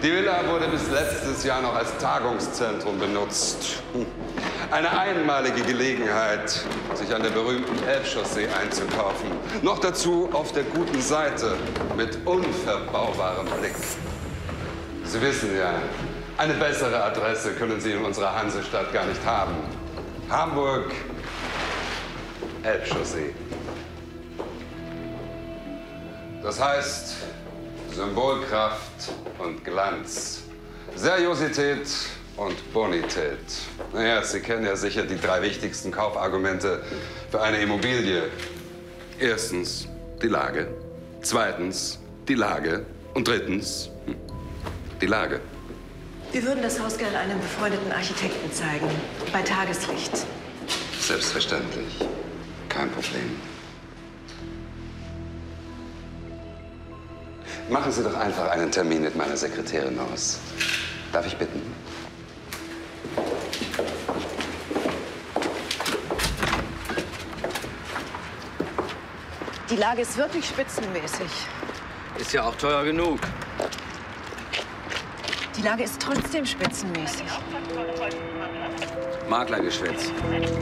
Die Villa wurde bis letztes Jahr noch als Tagungszentrum benutzt. Eine einmalige Gelegenheit, sich an der berühmten Elbchaussee einzukaufen. Noch dazu auf der guten Seite mit unverbaubarem Blick. Sie wissen ja, eine bessere Adresse können Sie in unserer Hansestadt gar nicht haben. Hamburg, Elbchaussee. Das heißt Symbolkraft und Glanz, Seriosität und Bonität. Naja, Sie kennen ja sicher die 3 wichtigsten Kaufargumente für eine Immobilie. Erstens die Lage, zweitens die Lage und drittens die Lage. Wir würden das Haus gerne einem befreundeten Architekten zeigen, bei Tageslicht. Selbstverständlich, kein Problem. Machen Sie doch einfach einen Termin mit meiner Sekretärin aus. Darf ich bitten? Die Lage ist wirklich spitzenmäßig. Ist ja auch teuer genug. Die Lage ist trotzdem spitzenmäßig. Maklergeschwätz.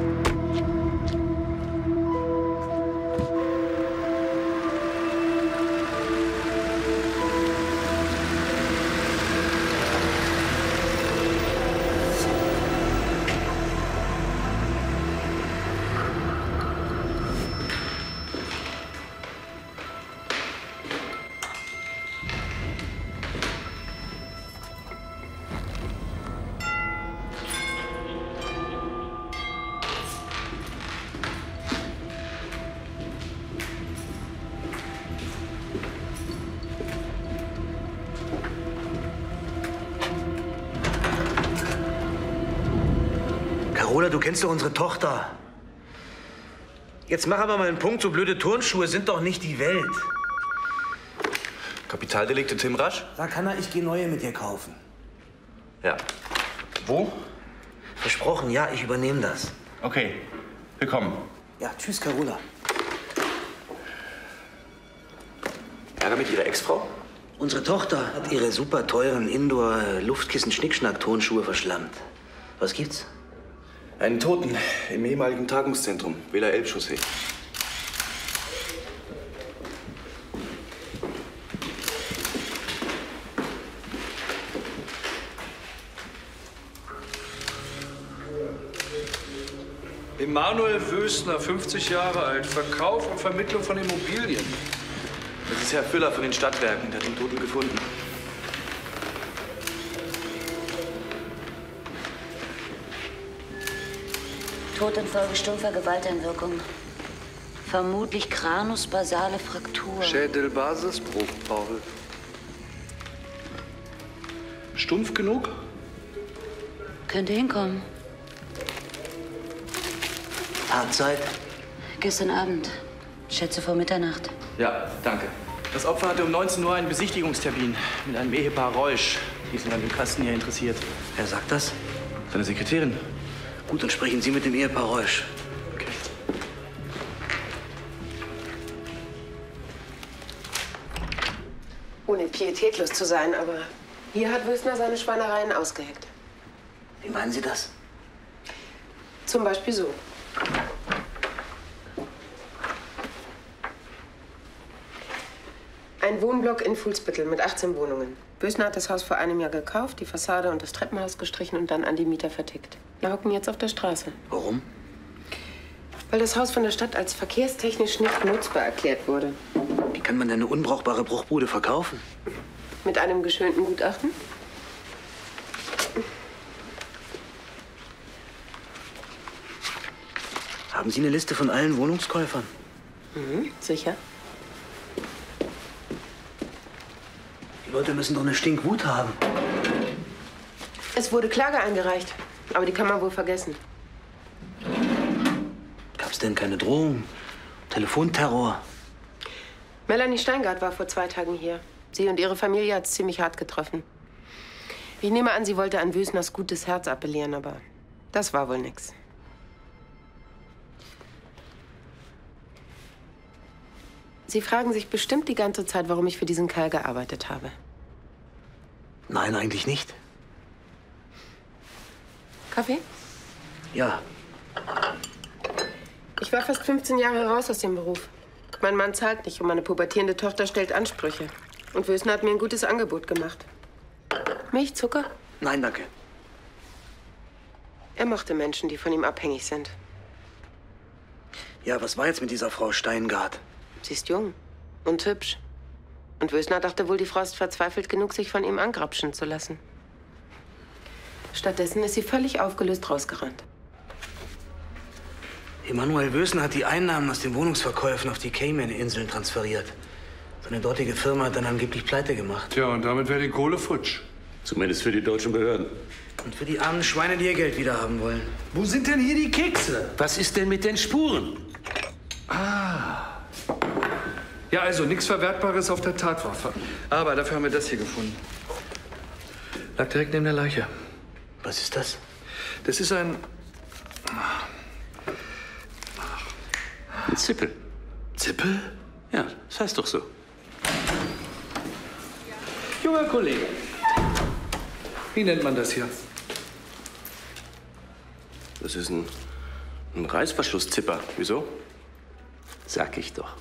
Carola, du kennst doch unsere Tochter. Jetzt mach aber mal einen Punkt, so blöde Turnschuhe sind doch nicht die Welt. Kapitaldelikte Tim Rasch? Sag Hanna, ich gehe neue mit dir kaufen. Ja. Wo? Versprochen, ja, ich übernehme das. Okay, willkommen. Ja, tschüss, Carola. Ärger mit Ihrer Ex-Frau? Unsere Tochter hat ihre super teuren Indoor-Luftkissen-Schnickschnack-Tonschuhe verschlammt. Was gibt's? Einen Toten im ehemaligen Tagungszentrum, Villa Elbchaussee. Emanuel Wösner, 50 Jahre alt, Verkauf und Vermittlung von Immobilien. Das ist Herr Füller von den Stadtwerken, der hat den Toten gefunden. Tod infolge stumpfer Gewalteinwirkung. Vermutlich Kranus-basale Fraktur. Schädelbasisbruch, Paul. Stumpf genug? Könnte hinkommen. Tatzeit? Gestern Abend. Schätze vor Mitternacht. Ja, danke. Das Opfer hatte um 19 Uhr einen Besichtigungstermin mit einem Ehepaar Reusch. Die sind an dem Kasten hier interessiert. Wer sagt das? Seine Sekretärin. Gut, dann sprechen Sie mit dem Ehepaar Reusch. Okay. Ohne pietätlos zu sein, aber hier hat Wösner seine Schweinereien ausgeheckt. Wie meinen Sie das? Zum Beispiel so. Ein Wohnblock in Fuhlsbüttel mit 18 Wohnungen. Wösner hat das Haus vor einem Jahr gekauft, die Fassade und das Treppenhaus gestrichen und dann an die Mieter vertickt. Die hocken jetzt auf der Straße. Warum? Weil das Haus von der Stadt als verkehrstechnisch nicht nutzbar erklärt wurde. Wie kann man denn eine unbrauchbare Bruchbude verkaufen? Mit einem geschönten Gutachten? Haben Sie eine Liste von allen Wohnungskäufern? Mhm, sicher. Die Leute müssen doch eine Stinkwut haben. Es wurde Klage eingereicht, aber die kann man wohl vergessen. Gab's denn keine Drohung? Telefonterror? Melanie Steingart war vor 2 Tagen hier. Sie und ihre Familie hat's ziemlich hart getroffen. Ich nehme an, sie wollte an Wösners gutes Herz appellieren, aber das war wohl nix. Sie fragen sich bestimmt die ganze Zeit, warum ich für diesen Kerl gearbeitet habe. Nein, eigentlich nicht. Kaffee? Ja. Ich war fast 15 Jahre raus aus dem Beruf. Mein Mann zahlt nicht und meine pubertierende Tochter stellt Ansprüche. Und Wösner hat mir ein gutes Angebot gemacht. Milch, Zucker? Nein, danke. Er mochte Menschen, die von ihm abhängig sind. Ja, was war jetzt mit dieser Frau Steingart? Sie ist jung und hübsch. Und Wösner dachte wohl, die Frau ist verzweifelt genug, sich von ihm angrapschen zu lassen. Stattdessen ist sie völlig aufgelöst rausgerannt. Emanuel Wösner hat die Einnahmen aus den Wohnungsverkäufen auf die Cayman-Inseln transferiert. Seine dortige Firma hat dann angeblich pleite gemacht. Tja, und damit wäre die Kohle futsch. Zumindest für die deutschen Behörden. Und für die armen Schweine, die ihr Geld wieder haben wollen. Wo sind denn hier die Kekse? Was ist denn mit den Spuren? Ja, also nichts Verwertbares auf der Tatwaffe. Aber dafür haben wir das hier gefunden. Lag direkt neben der Leiche. Was ist das? Das ist ein Ein Zippel. Zippel? Ja, das heißt doch so. Junger Kollege. Wie nennt man das hier? Das ist ein Reißverschlusszipper. Wieso? Sag ich doch.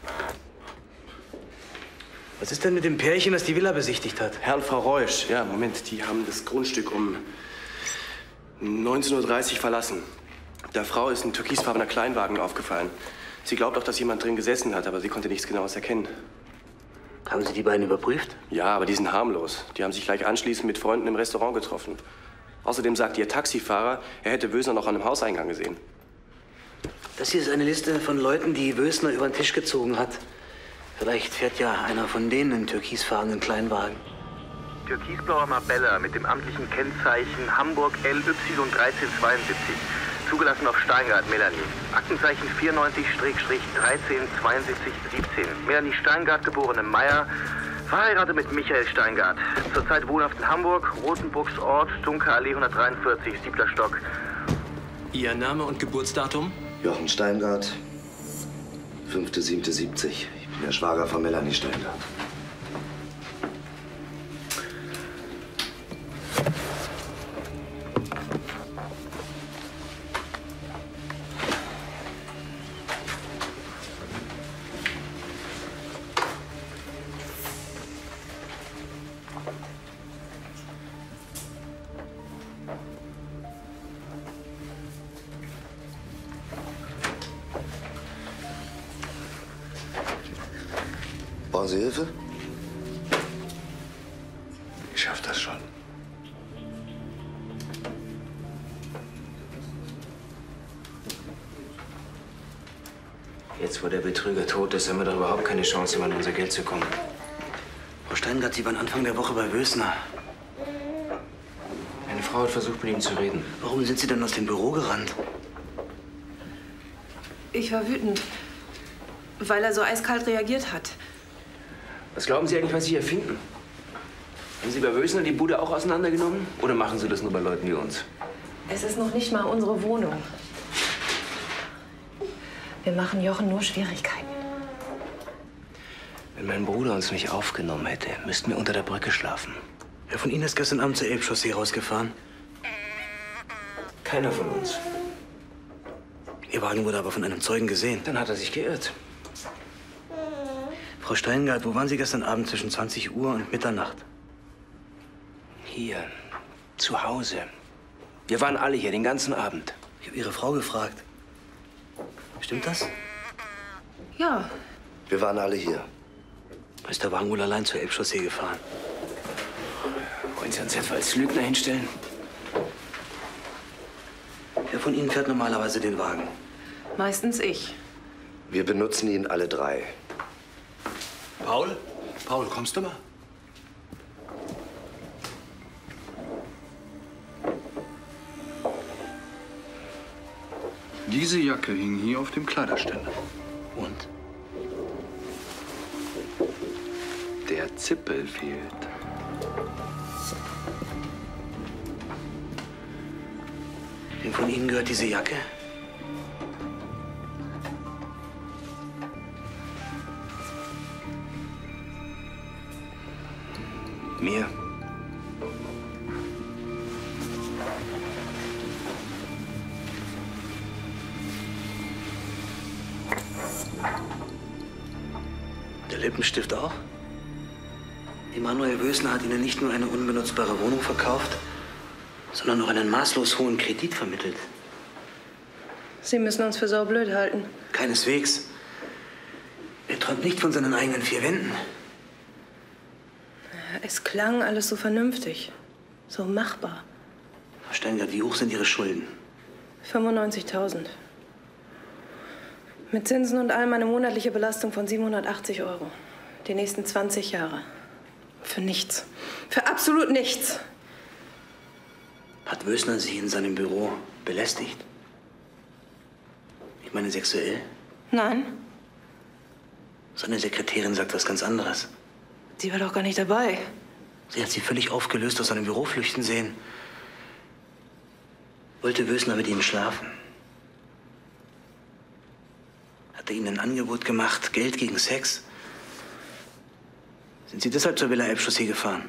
Was ist denn mit dem Pärchen, das die Villa besichtigt hat? Herr und Frau Reusch, ja, Moment, die haben das Grundstück um 19:30 Uhr verlassen. Der Frau ist ein türkisfarbener Kleinwagen aufgefallen. Sie glaubt auch, dass jemand drin gesessen hat, aber sie konnte nichts Genaues erkennen. Haben Sie die beiden überprüft? Ja, aber die sind harmlos. Die haben sich gleich anschließend mit Freunden im Restaurant getroffen. Außerdem sagt ihr Taxifahrer, er hätte Wösner noch an einem Hauseingang gesehen. Das hier ist eine Liste von Leuten, die Wösner über den Tisch gezogen hat. Vielleicht fährt ja einer von denen einen türkisfarbenen Kleinwagen. Türkisblauer Marbella mit dem amtlichen Kennzeichen Hamburg LY 1372. Zugelassen auf Steingart, Melanie. Aktenzeichen 94-137217. Melanie Steingart, geborene Meyer, verheiratet mit Michael Steingart. Zurzeit wohnhaft in Hamburg, Rotenburgs Ort, Dunker Allee 143, 7. Stock. Ihr Name und Geburtsdatum? Jochen Steingart, 5.7.70. Ich bin der Schwager von Melanie Steingart. Brauchen Sie Hilfe? Ich schaff das schon. Jetzt, wo der Betrüger tot ist, haben wir doch überhaupt keine Chance, mehr an unser Geld zu kommen. Frau Steingart, Sie waren Anfang der Woche bei Wösner. Meine Frau hat versucht, mit ihm zu reden. Warum sind Sie denn aus dem Büro gerannt? Ich war wütend, weil er so eiskalt reagiert hat. Was glauben Sie eigentlich, was Sie hier finden? Haben Sie bei Wösner die Bude auch auseinandergenommen? Oder machen Sie das nur bei Leuten wie uns? Es ist noch nicht mal unsere Wohnung. Wir machen Jochen nur Schwierigkeiten. Wenn mein Bruder uns nicht aufgenommen hätte, müssten wir unter der Brücke schlafen. Wer von Ihnen ist gestern Abend zur Elbchaussee rausgefahren? Keiner von uns. Ihr Wagen wurde aber von einem Zeugen gesehen. Dann hat er sich geirrt. Frau Steingart, wo waren Sie gestern Abend zwischen 20 Uhr und Mitternacht? Hier, zu Hause. Wir waren alle hier den ganzen Abend. Ich habe Ihre Frau gefragt. Stimmt das? Ja. Wir waren alle hier. Ist der Wagen wohl allein zur Elbchaussee gefahren? Wollen Sie uns etwa als Lügner hinstellen? Wer von Ihnen fährt normalerweise den Wagen? Meistens ich. Wir benutzen ihn alle drei. Paul? Paul, kommst du mal? Diese Jacke hing hier auf dem Kleiderständer. Und? Der Zippel fehlt. Wem von Ihnen gehört diese Jacke? Mir. Lippenstift auch? Emanuel Wösner hat Ihnen nicht nur eine unbenutzbare Wohnung verkauft, sondern auch einen maßlos hohen Kredit vermittelt. Sie müssen uns für saublöd halten. Keineswegs. Er träumt nicht von seinen eigenen vier Wänden. Es klang alles so vernünftig, so machbar. Frau Steingart, wie hoch sind Ihre Schulden? 95.000. Mit Zinsen und allem eine monatliche Belastung von 780 €. Die nächsten 20 Jahre. Für nichts. Für absolut nichts. Hat Wösner Sie in seinem Büro belästigt? Ich meine sexuell? Nein, Seine Sekretärin sagt was ganz anderes. sie war doch gar nicht dabei. Sie hat Sie völlig aufgelöst aus seinem Büro flüchten sehen. Wollte Wösner mit Ihnen schlafen? Hat er Ihnen ein Angebot gemacht, Geld gegen Sex? Sind Sie deshalb zur Villa Elbchaussee gefahren?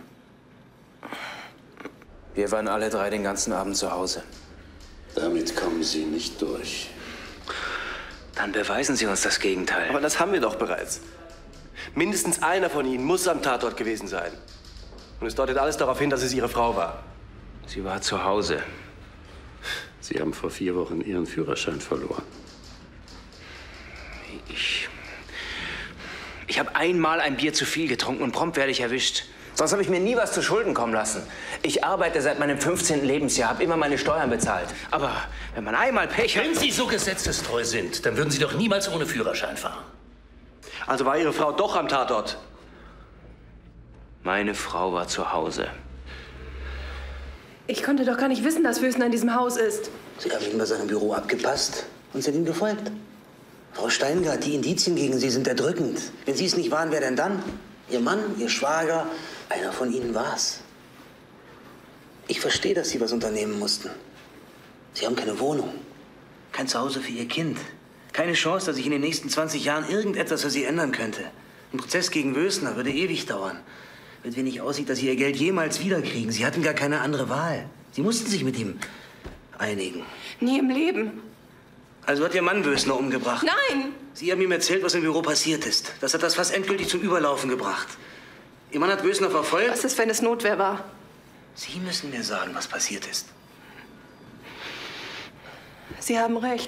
Wir waren alle drei den ganzen Abend zu Hause. Damit kommen Sie nicht durch. Dann beweisen Sie uns das Gegenteil. Aber das haben wir doch bereits. Mindestens einer von Ihnen muss am Tatort gewesen sein. Und es deutet alles darauf hin, dass es Ihre Frau war. Sie war zu Hause. Sie haben vor 4 Wochen Ihren Führerschein verloren. Ich habe einmal ein Bier zu viel getrunken und prompt werde ich erwischt. Sonst habe ich mir nie was zu Schulden kommen lassen. Ich arbeite seit meinem 15. Lebensjahr, habe immer meine Steuern bezahlt. Aber wenn man einmal Pech hat... Wenn Sie so gesetzestreu sind, dann würden Sie doch niemals ohne Führerschein fahren. Also war Ihre Frau doch am Tatort? Meine Frau war zu Hause. Ich konnte doch gar nicht wissen, dass Wösner in diesem Haus ist. Sie haben ihn bei seinem Büro abgepasst und sind ihm gefolgt. Frau Steingart, die Indizien gegen Sie sind erdrückend. Wenn Sie es nicht waren, wer denn dann? Ihr Mann, Ihr Schwager, einer von Ihnen war's. Ich verstehe, dass Sie was unternehmen mussten. Sie haben keine Wohnung, kein Zuhause für Ihr Kind. Keine Chance, dass sich in den nächsten 20 Jahren irgendetwas für Sie ändern könnte. Ein Prozess gegen Wösner würde ewig dauern. Wenn es wenig aussieht, dass Sie Ihr Geld jemals wiederkriegen. Sie hatten gar keine andere Wahl. Sie mussten sich mit ihm einigen. Nie im Leben. Also hat Ihr Mann Wösner umgebracht? Nein! Sie haben ihm erzählt, was im Büro passiert ist. Das hat das fast endgültig zum Überlaufen gebracht. Ihr Mann hat Wösner verfolgt? Was ist, wenn es Notwehr war? Sie müssen mir sagen, was passiert ist. Sie haben recht.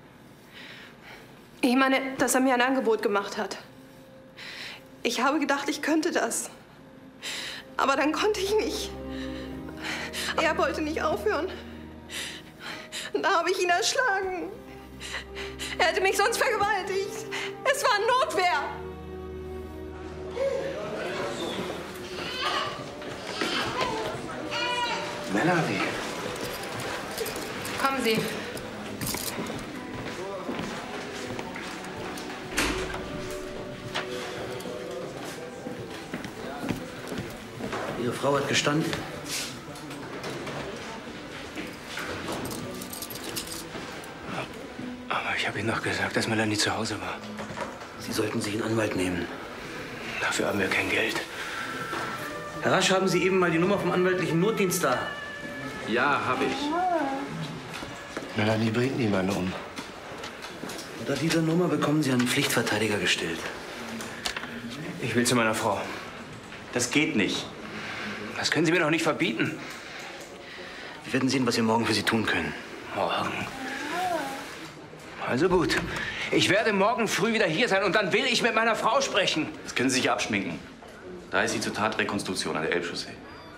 Ich meine, dass er mir ein Angebot gemacht hat. Ich habe gedacht, ich könnte das. Aber dann konnte ich nicht. Er wollte nicht aufhören. Und da habe ich ihn erschlagen. Er hätte mich sonst vergewaltigt. Es war Notwehr. Melanie. Kommen Sie. Ihre Frau hat gestanden. Aber ich habe Ihnen doch gesagt, dass Melanie zu Hause war. Sie sollten sich einen Anwalt nehmen. Dafür haben wir kein Geld. Herr Rasch, haben Sie eben mal die Nummer vom anwaltlichen Notdienst da? Ja, habe ich. Melanie bringt niemanden um. Unter dieser Nummer bekommen Sie einen Pflichtverteidiger gestellt. Ich will zu meiner Frau. Das geht nicht. Das können Sie mir doch nicht verbieten. Wir werden sehen, was wir morgen für Sie tun können. Morgen. Also gut. Ich werde morgen früh wieder hier sein und dann will ich mit meiner Frau sprechen. Das können Sie sich abschminken. Da ist sie zur Tatrekonstruktion an der Elbchaussee.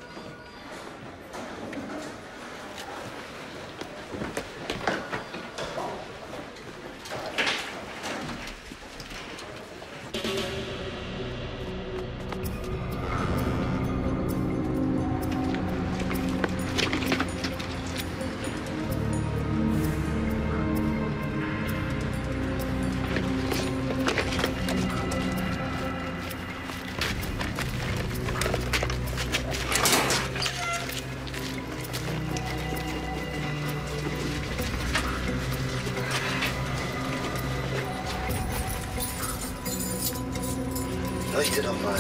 Leuchte doch mal.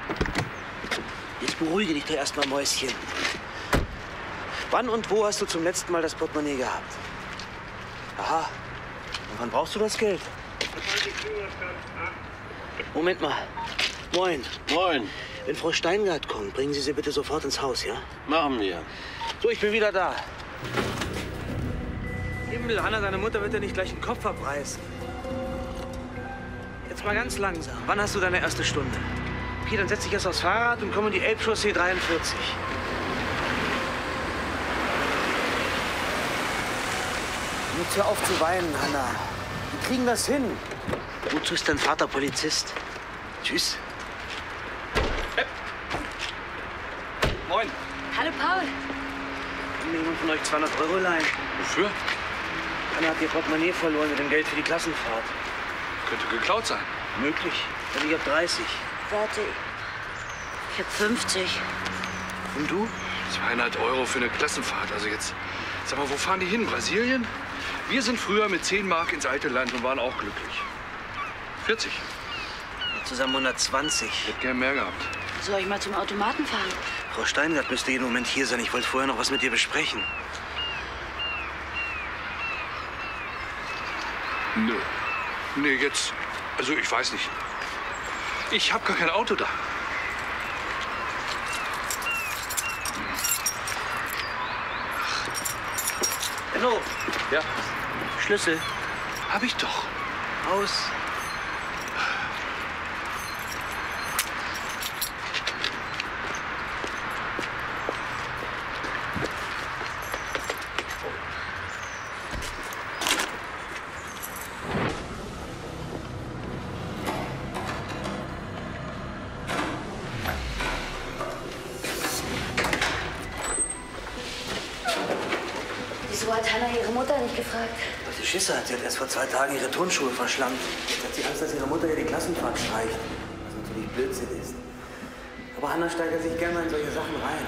Jetzt beruhige dich doch erstmal, Mäuschen. Wann und wo hast du zum letzten Mal das Portemonnaie gehabt? Aha. Und wann brauchst du das Geld? Moment mal. Moin. Moin. Wenn Frau Steingart kommt, bringen Sie sie bitte sofort ins Haus, ja? Machen wir. So, ich bin wieder da. Himmel, Hanna, deine Mutter wird dir nicht gleich den Kopf abreißen. Jetzt mal ganz langsam. Wann hast du deine erste Stunde? Okay, dann setz dich jetzt aufs Fahrrad und komm in die Elbchaussee 43. Jetzt hör auf zu weinen, Hanna. Wir kriegen das hin. Wozu ist dein Vater Polizist? Tschüss. Moin. Hallo, Paul. Kann mir jemand von euch 200 € leihen? Wofür? Hanna hat ihr Portemonnaie verloren mit dem Geld für die Klassenfahrt. Könnte geklaut sein. Möglich. Also ich hab 30. Warte, ich hab 50. Und du? 200 € für eine Klassenfahrt. Also jetzt, sag mal, wo fahren die hin? Brasilien? Wir sind früher mit 10 Mark ins alte Land und waren auch glücklich. 40. Zusammen 120. Ich hätte gern mehr gehabt. Soll ich mal zum Automaten fahren? Frau Steingart müsste jeden Moment hier sein. Ich wollte vorher noch was mit ihr besprechen. Nö. Nee, jetzt. Also, ich weiß nicht. Ich habe gar kein Auto da. Hallo. Ja? Schlüssel. Hab ich doch. Aus. Wieso hat Hanna ihre Mutter nicht gefragt? Weil sie Schisse hat. Sie hat erst vor 2 Tagen ihre Turnschuhe verschlammt. Jetzt hat sie Angst, dass ihre Mutter ihr die Klassenfahrt streicht. Was natürlich Blödsinn ist. Aber Hanna steigert sich gerne mal in solche Sachen rein.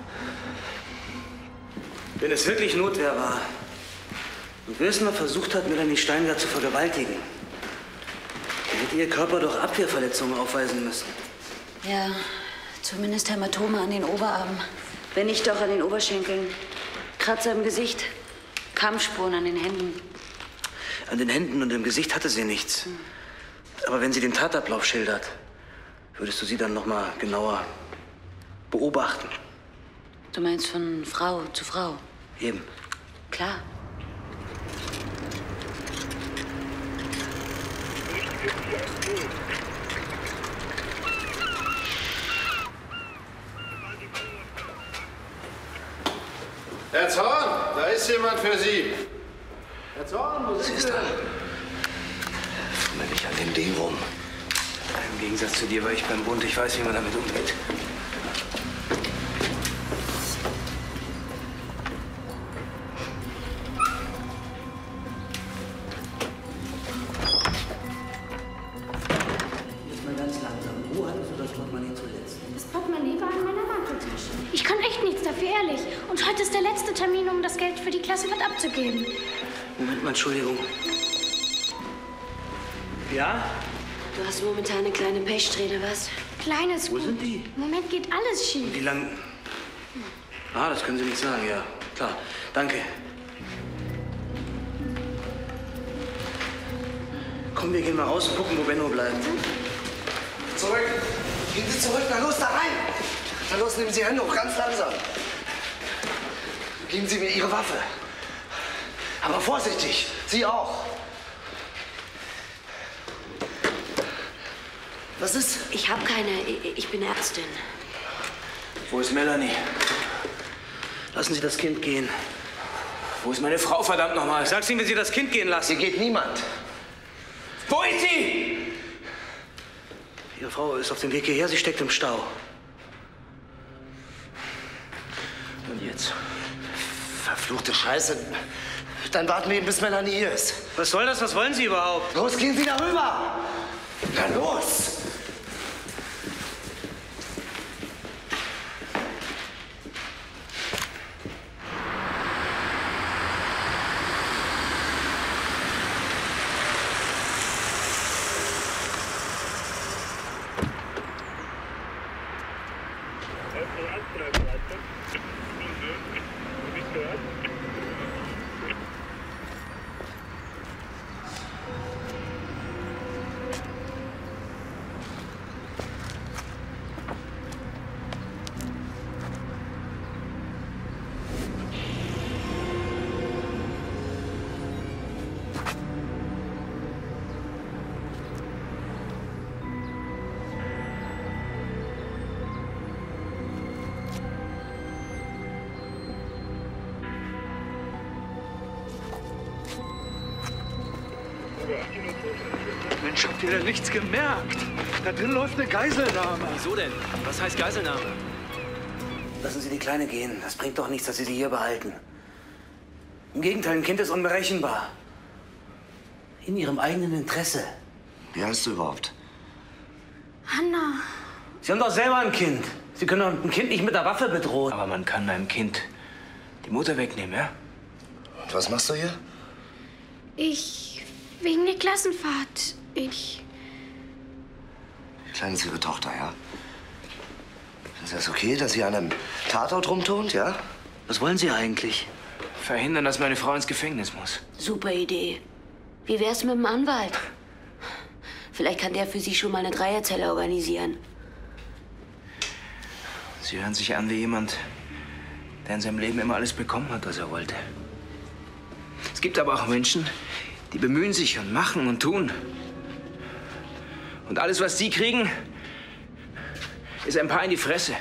Wenn es wirklich Notwehr war und Wösner versucht hat, Melanie Steingart zu vergewaltigen, dann hätte ihr Körper doch Abwehrverletzungen aufweisen müssen. Ja, zumindest Hämatome an den Oberarmen. Wenn nicht doch an den Oberschenkeln. Kratzer im Gesicht, Kampfspuren an den Händen. An den Händen und im Gesicht hatte sie nichts. Aber wenn sie den Tatablauf schildert, würdest du sie dann noch mal genauer beobachten? Du meinst von Frau zu Frau? Eben. Klar. Herr Zorn, da ist jemand für Sie. Herr Zorn, wo sind Sie denn? Fummel mich an dem Ding rum. Im Gegensatz zu dir war ich beim Bund. Ich weiß, wie man damit umgeht. Jetzt mal ganz langsam. Wo hattest du das Portemonnaie zuletzt? Das Portemonnaie war in meiner Manteltasche. Ich kann echt nichts dafür, ehrlich. Und heute ist der letzte Termin, um das Geld für die Klassenfahrt abzugeben. Moment mal, Entschuldigung. Ja? Du hast momentan eine kleine Pechsträhne, was? Kleines Wo Gut. sind die? Im Moment geht alles schief. Wie lang? Ah, das können Sie nicht sagen, ja. Klar. Danke. Komm, wir gehen mal raus und gucken, wo Benno bleibt. Zurück! Gehen Sie zurück, na los, da rein! Na los, nehmen Sie Hände hoch, ganz langsam. Geben Sie mir Ihre Waffe. Aber vorsichtig, Sie auch. Was ist? Ich habe keine. Ich bin Ärztin. Wo ist Melanie? Lassen Sie das Kind gehen. Wo ist meine Frau, verdammt nochmal? Sag's ihm, wenn Sie das Kind gehen lassen. Hier geht niemand. Wo ist sie? Ihre Frau ist auf dem Weg hierher, sie steckt im Stau. Und jetzt? Verfluchte Scheiße. Dann warten wir eben, bis Melanie hier ist. Was soll das? Was wollen Sie überhaupt? Los, gehen Sie darüber! Na los! Mensch, habt ihr denn nichts gemerkt? Da drin läuft eine Geiselnahme. Wieso denn? Was heißt Geiselnahme? Lassen Sie die Kleine gehen. Das bringt doch nichts, dass Sie sie hier behalten. Im Gegenteil, ein Kind ist unberechenbar. In Ihrem eigenen Interesse. Wie heißt du überhaupt? Hanna. Sie haben doch selber ein Kind. Sie können doch ein Kind nicht mit der Waffe bedrohen. Aber man kann einem Kind die Mutter wegnehmen, ja? Und was machst du hier? Wegen der Klassenfahrt. Die Kleine ist Ihre Tochter, ja? Ist das okay, dass sie an einem Tatort rumturnt, ja? Was wollen Sie eigentlich? Verhindern, dass meine Frau ins Gefängnis muss. Super Idee. Wie wär's mit dem Anwalt? Vielleicht kann der für Sie schon mal eine Dreierzelle organisieren. Sie hören sich an wie jemand, der in seinem Leben immer alles bekommen hat, was er wollte. Es gibt aber auch Menschen, die bemühen sich und machen und tun. Und alles, was sie kriegen, ist ein Paar in die Fresse.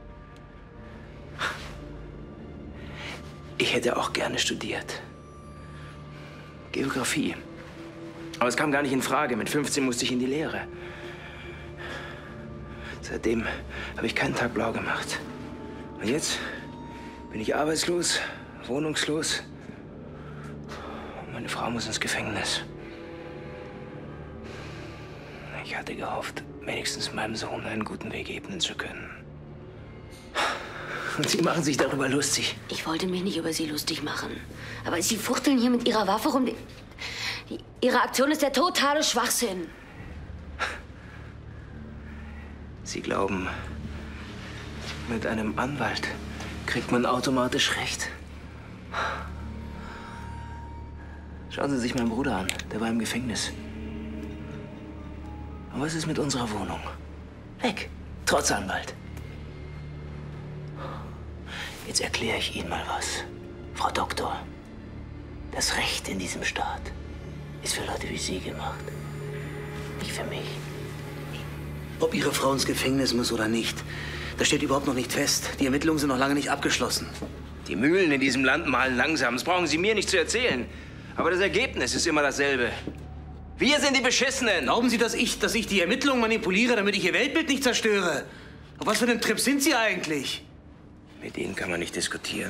Ich hätte auch gerne studiert. Geografie. Aber es kam gar nicht in Frage. Mit 15 musste ich in die Lehre. Seitdem habe ich keinen Tag blau gemacht. Und jetzt bin ich arbeitslos, wohnungslos. Und meine Frau muss ins Gefängnis. Ich hatte gehofft, wenigstens meinem Sohn einen guten Weg ebnen zu können. Und Sie machen sich darüber lustig. Ich wollte mich nicht über Sie lustig machen. Aber Sie fuchteln hier mit Ihrer Waffe rum. Ihre Aktion ist der totale Schwachsinn. Sie glauben, mit einem Anwalt kriegt man automatisch Recht. Schauen Sie sich meinen Bruder an. Der war im Gefängnis. Und was ist mit unserer Wohnung? Weg. Trotz Anwalt. Jetzt erkläre ich Ihnen mal was. Frau Doktor, das Recht in diesem Staat ist für Leute wie Sie gemacht. Nicht für mich. Ob Ihre Frau ins Gefängnis muss oder nicht, das steht überhaupt noch nicht fest. Die Ermittlungen sind noch lange nicht abgeschlossen. Die Mühlen in diesem Land mahlen langsam. Das brauchen Sie mir nicht zu erzählen. Aber das Ergebnis ist immer dasselbe. Wir sind die Beschissenen. Glauben Sie, dass ich die Ermittlungen manipuliere, damit ich Ihr Weltbild nicht zerstöre? Auf was für einem Trip sind Sie eigentlich? Mit Ihnen kann man nicht diskutieren.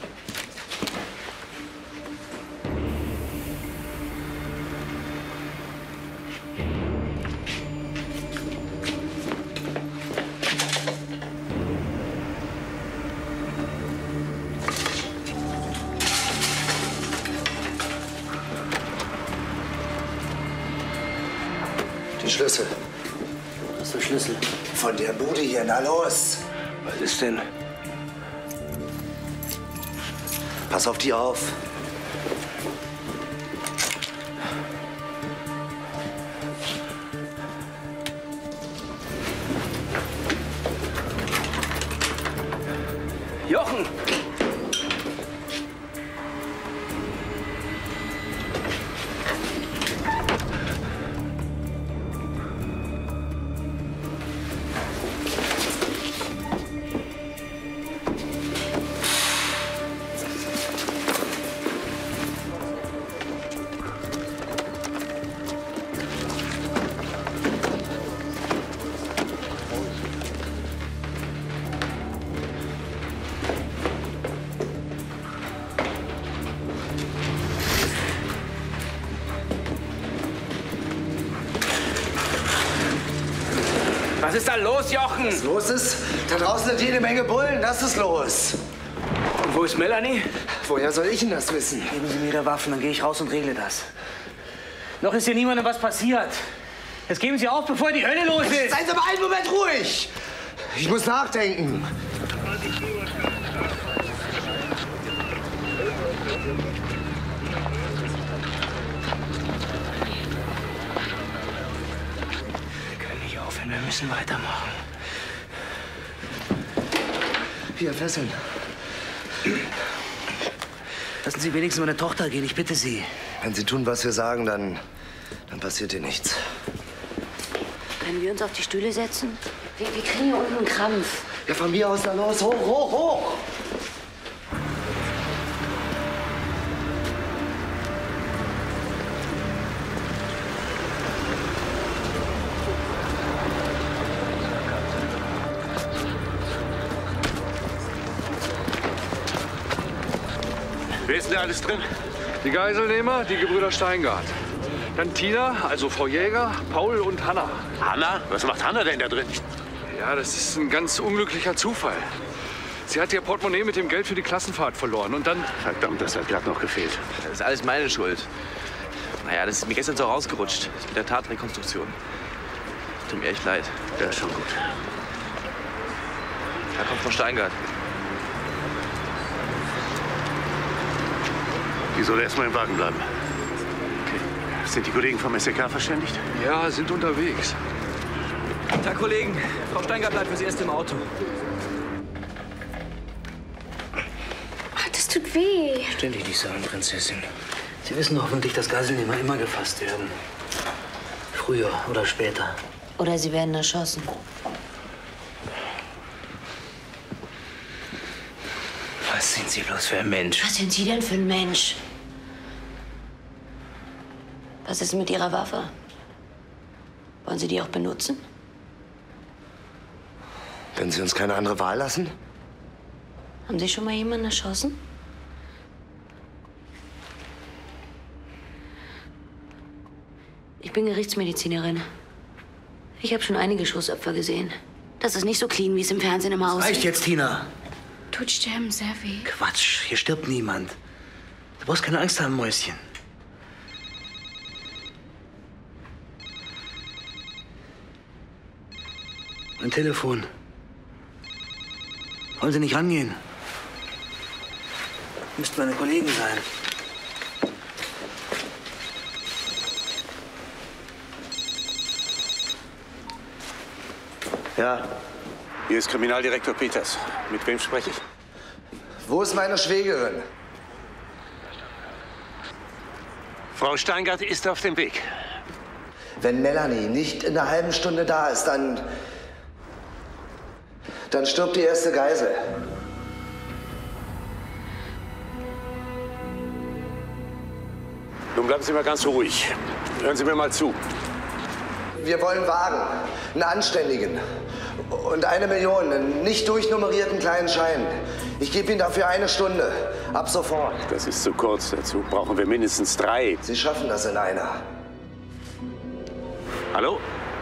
Die Schlüssel. Was für Schlüssel? Von der Bude hier, na los! Was ist denn? Pass auf die auf. Jochen! Was ist da los, Jochen? Was los ist? Da draußen sind jede Menge Bullen. Das ist los. Und wo ist Melanie? Woher soll ich denn das wissen? Geben Sie mir Ihre Waffen, dann gehe ich raus und regle das. Noch ist hier niemandem was passiert. Jetzt geben Sie auf, bevor die Hölle los ist. Seien Sie mal einen Moment ruhig. Ich muss nachdenken. Wir können nicht aufhören, wir müssen weitermachen. Hier, fesseln. Lassen Sie wenigstens meine Tochter gehen, ich bitte Sie. Wenn Sie tun, was wir sagen, dann passiert hier nichts. Können wir uns auf die Stühle setzen? Wir kriegen hier unten einen Krampf. Ja, von mir aus dann los. Hoch, hoch, hoch! Wer ist denn da alles drin? Die Geiselnehmer, die Gebrüder Steingart. Dann Tina, also Frau Jäger, Paul und Hanna. Hanna? Was macht Hanna denn da drin? Ja, das ist ein ganz unglücklicher Zufall. Sie hat ihr Portemonnaie mit dem Geld für die Klassenfahrt verloren und dann... Verdammt, das hat gerade noch gefehlt. Das ist alles meine Schuld. Naja, das ist mir gestern so rausgerutscht. Das mit der Tatrekonstruktion. Tut mir echt leid. Ja, schon gut. Da kommt Frau Steingart. Die soll erstmal im Wagen bleiben. Okay. Sind die Kollegen vom SEK verständigt? Ja, sind unterwegs. Tag, Kollegen. Frau Steingart bleibt für Sie erst im Auto. Das tut weh. Stell dich nicht so an, Prinzessin. Sie wissen hoffentlich, dass Geiselnehmer immer gefasst werden. Früher oder später. Oder sie werden erschossen. Was sind Sie bloß für ein Mensch? Was sind Sie denn für ein Mensch? Was ist mit Ihrer Waffe? Wollen Sie die auch benutzen? Wenn Sie uns keine andere Wahl lassen? Haben Sie schon mal jemanden erschossen? Ich bin Gerichtsmedizinerin. Ich habe schon einige Schussopfer gesehen. Das ist nicht so clean, wie es im Fernsehen immer aussieht. Reicht jetzt, Tina. Tut Sterben sehr weh. Quatsch, hier stirbt niemand. Du brauchst keine Angst haben, Mäuschen. Mein Telefon. Wollen Sie nicht rangehen? Müssten meine Kollegen sein. Ja. Hier ist Kriminaldirektor Peters. Mit wem spreche ich? Wo ist meine Schwägerin? Frau Steingart ist auf dem Weg. Wenn Melanie nicht in einer halben Stunde da ist, dann stirbt die erste Geisel. Nun bleiben Sie mal ganz ruhig. Hören Sie mir mal zu. Wir wollen Wagen, einen anständigen. Und 1 Million, einen nicht durchnummerierten kleinen Schein. Ich gebe Ihnen dafür 1 Stunde. Ab sofort. Das ist zu kurz. Dazu brauchen wir mindestens 3. Sie schaffen das in einer. Hallo?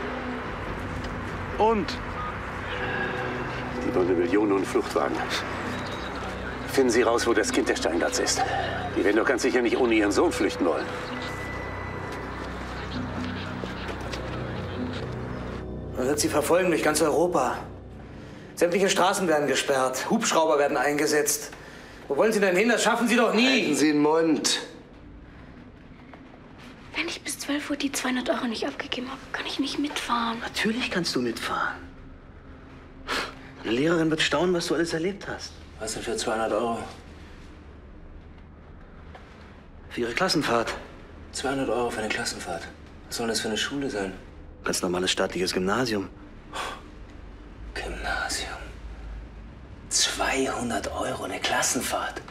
Und? Die wollen 1 Million und einen Fluchtwagen. Finden Sie raus, wo das Kind der Steingarts ist. Die werden doch ganz sicher nicht ohne ihren Sohn flüchten wollen. Man wird sie verfolgen durch ganz Europa. Sämtliche Straßen werden gesperrt. Hubschrauber werden eingesetzt. Wo wollen Sie denn hin? Das schaffen Sie doch nie. Halten Sie den Mund. Wenn ich bis 12 Uhr die 200 € nicht abgegeben habe, kann ich nicht mitfahren. Natürlich kannst du mitfahren. Eine Lehrerin wird staunen, was du alles erlebt hast. Was denn für 200 €? Für Ihre Klassenfahrt. 200 € für eine Klassenfahrt. Was soll das für eine Schule sein? Ganz normales staatliches Gymnasium. Gymnasium. 200 € eine Klassenfahrt.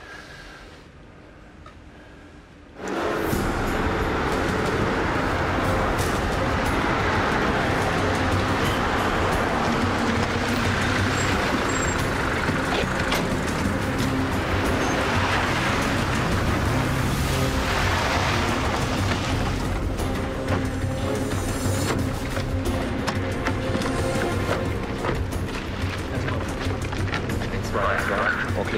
Okay.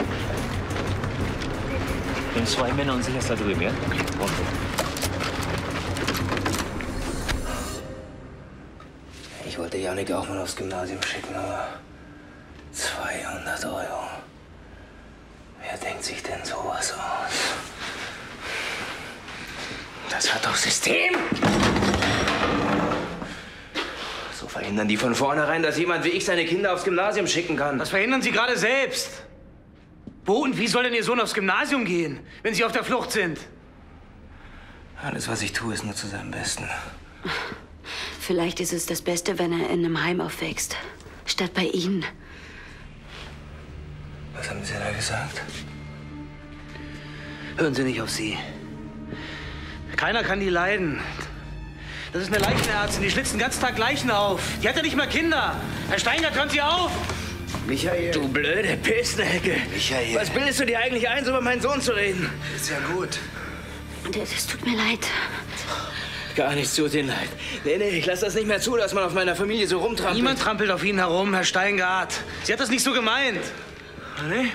Den 2 Männer und sicherst da drüben, ja? Okay. Ich wollte Janik auch mal aufs Gymnasium schicken, aber 200 €. Wer denkt sich denn sowas aus? Das hat doch System! So verhindern die von vornherein, dass jemand wie ich seine Kinder aufs Gymnasium schicken kann. Das verhindern Sie gerade selbst. Wo und wie soll denn Ihr Sohn aufs Gymnasium gehen, wenn Sie auf der Flucht sind? Alles, was ich tue, ist nur zu seinem Besten. Vielleicht ist es das Beste, wenn er in einem Heim aufwächst, statt bei Ihnen. Was haben Sie da gesagt? Hören Sie nicht auf sie. Keiner kann die leiden. Das ist eine Leichenärztin, die schlitzt den ganzen Tag Leichen auf. Die hat ja nicht mal Kinder. Herr Steingart, hören Sie auf! Michael! Du blöde Pissnelke! Michael! Was bildest du dir eigentlich ein, so über meinen Sohn zu reden? Ist ja gut. Das tut mir leid. Gar nichts tut Ihnen leid. Nee, ich lasse das nicht mehr zu, dass man auf meiner Familie so rumtrampelt. Niemand trampelt auf Ihnen herum, Herr Steingart. Sie hat das nicht so gemeint. Nee?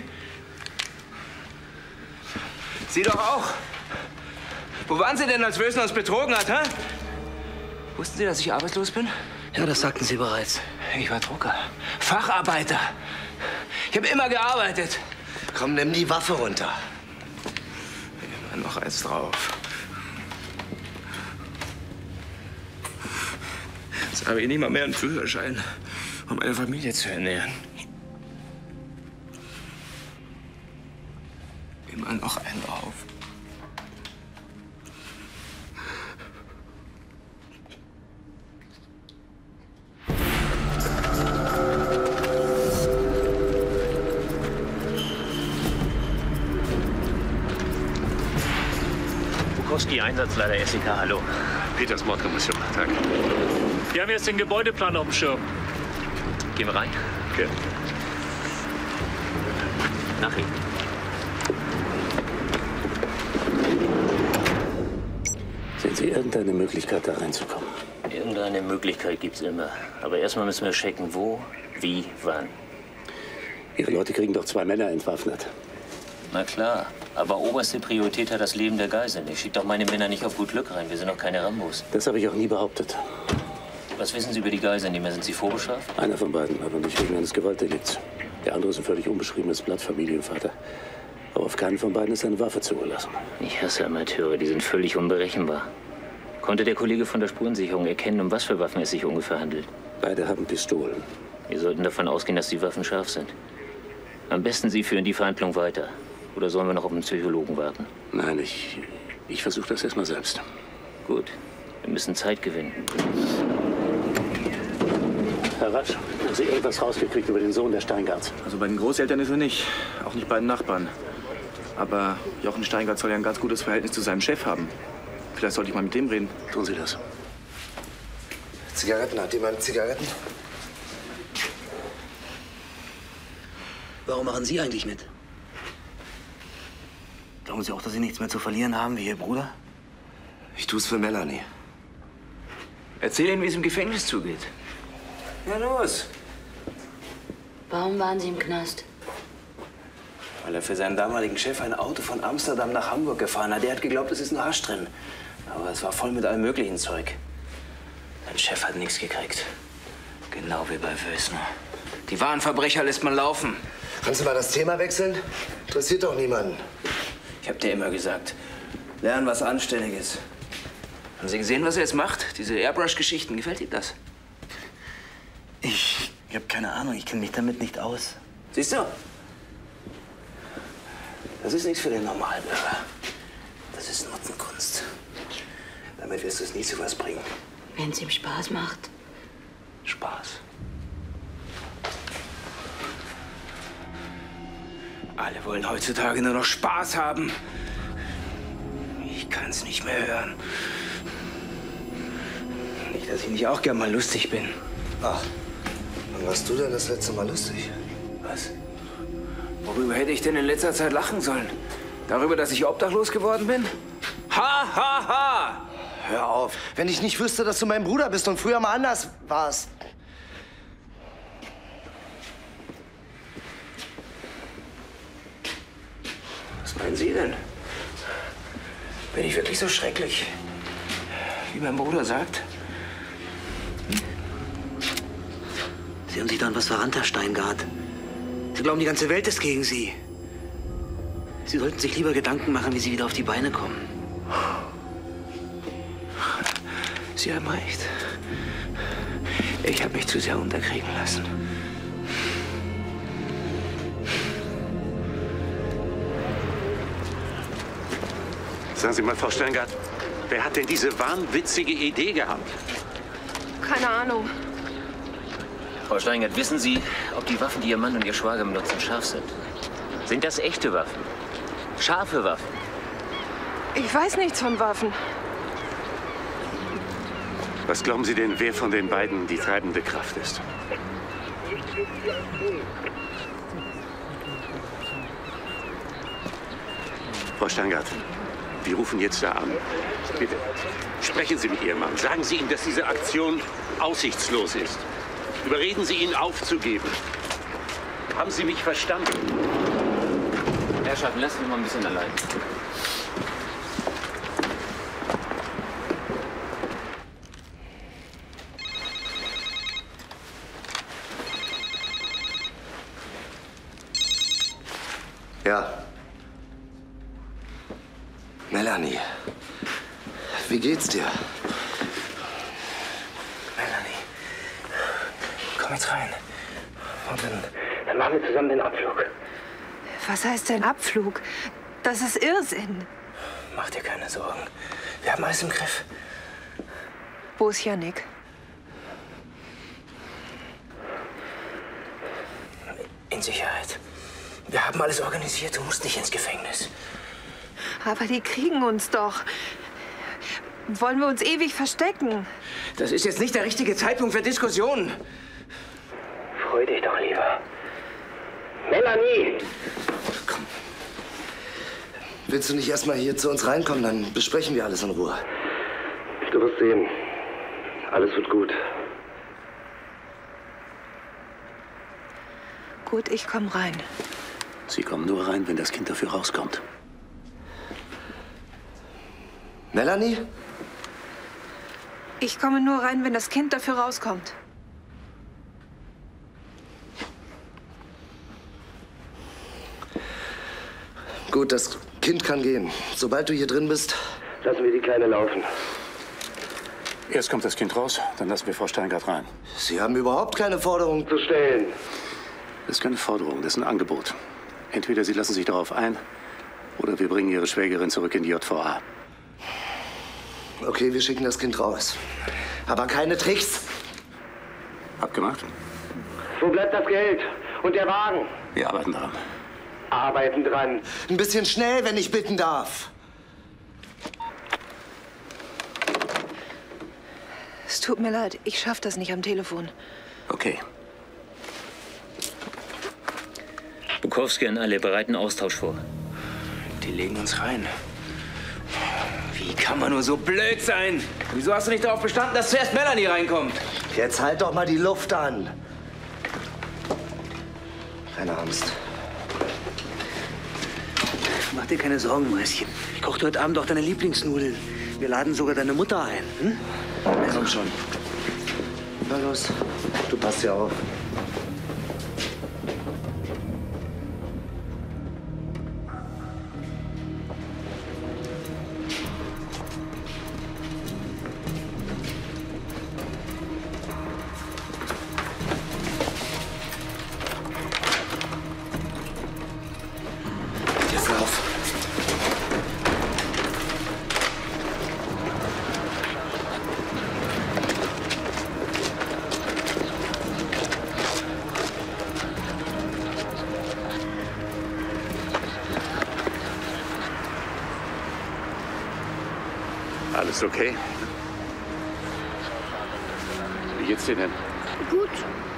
Sie doch auch. Wo waren Sie denn, als Wösner uns betrogen hat, hä? Wussten Sie, dass ich arbeitslos bin? Ja, das sagten Sie bereits. Ich war Drucker. Facharbeiter. Ich habe immer gearbeitet. Komm, nimm die Waffe runter. Immer noch eins drauf. Jetzt habe ich nicht mal mehr einen Führerschein, um meine Familie zu ernähren. Immer noch einen drauf. Bukowski, Einsatzleiter SEK, hallo. Peters Mordkommission, Tag. Wir haben jetzt den Gebäudeplan auf dem Schirm. Gehen wir rein? Okay. Nachricht. Sehen Sie irgendeine Möglichkeit, da reinzukommen? Irgendeine Möglichkeit gibt's immer. Aber erstmal müssen wir checken, wo, wie, wann. Ihre Leute kriegen doch 2 Männer entwaffnet. Na klar. Aber oberste Priorität hat das Leben der Geiseln. Ich schicke doch meine Männer nicht auf gut Glück rein. Wir sind doch keine Rambos. Das habe ich auch nie behauptet. Was wissen Sie über die Geiselnehmer? Sind sie vorbestraft? Einer von beiden, aber nicht wegen eines Gewaltdelikts. Der andere ist ein völlig unbeschriebenes Blatt, Familienvater. Aber auf keinen von beiden ist eine Waffe zugelassen. Ich hasse Amateure, die sind völlig unberechenbar. Konnte der Kollege von der Spurensicherung erkennen, um was für Waffen es sich ungefähr handelt? Beide haben Pistolen. Wir sollten davon ausgehen, dass die Waffen scharf sind. Am besten Sie führen die Verhandlung weiter. Oder sollen wir noch auf einen Psychologen warten? Nein, ich versuche das erstmal selbst. Gut. Wir müssen Zeit gewinnen. Herr Rasch, haben Sie irgendwas rausgekriegt über den Sohn der Steingarts? Also bei den Großeltern ist er nicht. Auch nicht bei den Nachbarn. Aber Jochen Steingart soll ja ein ganz gutes Verhältnis zu seinem Chef haben. Vielleicht sollte ich mal mit dem reden. Tun Sie das. Zigaretten, hat jemand Zigaretten? Warum machen Sie eigentlich mit? Glauben Sie auch, dass Sie nichts mehr zu verlieren haben, wie Ihr Bruder? Ich tu's für Melanie. Erzähl ihm, wie es im Gefängnis zugeht. Na los. Warum waren Sie im Knast? Weil er für seinen damaligen Chef ein Auto von Amsterdam nach Hamburg gefahren hat. Der hat geglaubt, es ist nur Hasch drin. Aber es war voll mit allem möglichen Zeug. Sein Chef hat nichts gekriegt. Genau wie bei Wösner. Die wahren Verbrecher lässt man laufen. Kannst du mal das Thema wechseln? Interessiert doch niemanden. Ich hab dir immer gesagt, lern was Anständiges. Haben Sie gesehen, was er jetzt macht? Diese Airbrush-Geschichten, gefällt ihm das? Ich habe keine Ahnung, ich kenne mich damit nicht aus. Siehst du? Das ist nichts für den Normalbürger. Das ist Nutzenkunst. Damit wirst du es nie zu was bringen. Wenn es ihm Spaß macht. Spaß. Alle wollen heutzutage nur noch Spaß haben. Ich kann's nicht mehr hören. Nicht, dass ich nicht auch gern mal lustig bin. Ach, wann warst du denn das letzte Mal lustig? Was? Worüber hätte ich denn in letzter Zeit lachen sollen? Darüber, dass ich obdachlos geworden bin? Ha, ha, ha! Hör auf. Wenn ich nicht wüsste, dass du mein Bruder bist und früher mal anders warst. Was meinen Sie denn? Bin ich wirklich so schrecklich? Wie mein Bruder sagt? Sie haben sich dann was verrannt, Herr Steingart. Sie glauben, die ganze Welt ist gegen Sie. Sie sollten sich lieber Gedanken machen, wie Sie wieder auf die Beine kommen. Sie haben recht. Ich habe mich zu sehr unterkriegen lassen. Sagen Sie mal, Frau Steingart, wer hat denn diese wahnwitzige Idee gehabt? Keine Ahnung. Frau Steingart, wissen Sie, ob die Waffen, die Ihr Mann und Ihr Schwager benutzen, scharf sind? Sind das echte Waffen? Scharfe Waffen? Ich weiß nichts von Waffen. Was glauben Sie denn, wer von den beiden die treibende Kraft ist? Frau Steingart, wir rufen jetzt da an. Bitte, sprechen Sie mit Ihrem Mann. Sagen Sie ihm, dass diese Aktion aussichtslos ist. Überreden Sie ihn aufzugeben. Haben Sie mich verstanden? Herrschaften, lassen Sie mal ein bisschen allein. Ja. Melanie, wie geht's dir? Melanie, komm jetzt rein. Und Dann machen wir zusammen den Abflug. Was heißt denn Abflug? Das ist Irrsinn. Mach dir keine Sorgen. Wir haben alles im Griff. Wo ist Jannik? In Sicherheit. Wir haben alles organisiert. Du musst nicht ins Gefängnis. Aber die kriegen uns doch. Wollen wir uns ewig verstecken? Das ist jetzt nicht der richtige Zeitpunkt für Diskussionen. Freu dich doch lieber. Melanie! Komm. Willst du nicht erst mal hier zu uns reinkommen? Dann besprechen wir alles in Ruhe. Du wirst sehen. Alles wird gut. Gut, ich komm rein. Sie kommen nur rein, wenn das Kind dafür rauskommt. Melanie? Ich komme nur rein, wenn das Kind dafür rauskommt. Gut, das Kind kann gehen. Sobald du hier drin bist, lassen wir die Kleine laufen. Erst kommt das Kind raus, dann lassen wir Frau Steingart rein. Sie haben überhaupt keine Forderung zu stellen. Das ist keine Forderung, das ist ein Angebot. Entweder Sie lassen sich darauf ein, oder wir bringen Ihre Schwägerin zurück in die JVA. Okay, wir schicken das Kind raus. Aber keine Tricks. Abgemacht? Wo bleibt das Geld? Und der Wagen? Wir arbeiten daran. Arbeiten dran. Ein bisschen schnell, wenn ich bitten darf. Es tut mir leid, ich schaff das nicht am Telefon. Okay. Bukowski und alle bereiten Austausch vor. Die legen uns rein. Wie kann man nur so blöd sein? Wieso hast du nicht darauf bestanden, dass zuerst Melanie reinkommt? Jetzt halt doch mal die Luft an. Keine Angst. Mach dir keine Sorgen, Mäuschen. Ich koche heute Abend auch deine Lieblingsnudeln. Wir laden sogar deine Mutter ein. Hm? Komm schon. Na los, du passt ja auf. Jetzt lauf. Alles okay? Wie geht's dir denn? Gut.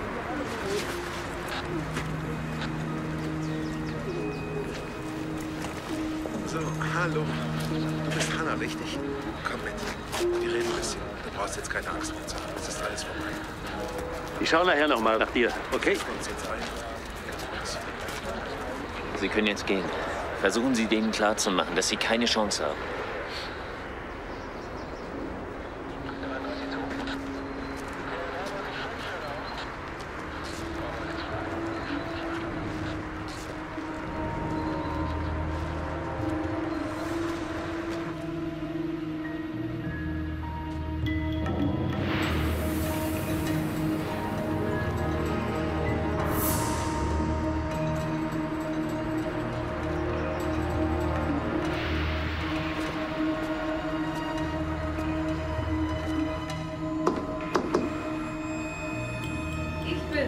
So, hallo. Du bist Hannah, richtig? Komm mit. Wir reden ein bisschen. Du brauchst jetzt keine Angst mehr zu haben. Es ist alles vorbei. Ich schaue nachher noch mal nach dir, okay? Uns jetzt ein. Sie können jetzt gehen. Versuchen Sie denen klarzumachen, dass Sie keine Chance haben.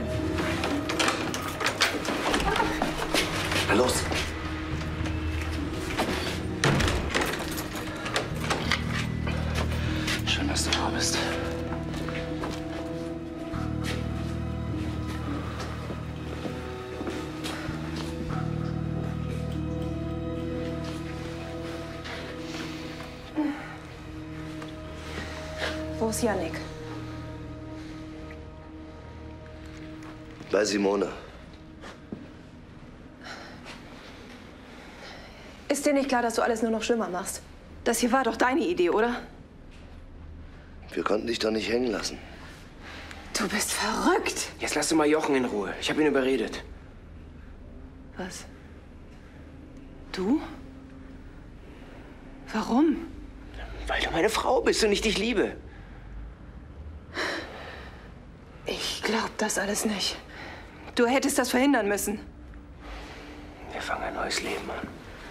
Na los. Schön, dass du da bist. Wo ist Yannick? Bei Simone. Ist dir nicht klar, dass du alles nur noch schlimmer machst? Das hier war doch deine Idee, oder? Wir konnten dich doch nicht hängen lassen. Du bist verrückt. Jetzt lass du mal Jochen in Ruhe. Ich habe ihn überredet. Was? Du? Warum? Weil du meine Frau bist und ich dich liebe. Ich glaub das alles nicht. Du hättest das verhindern müssen. Wir fangen ein neues Leben an.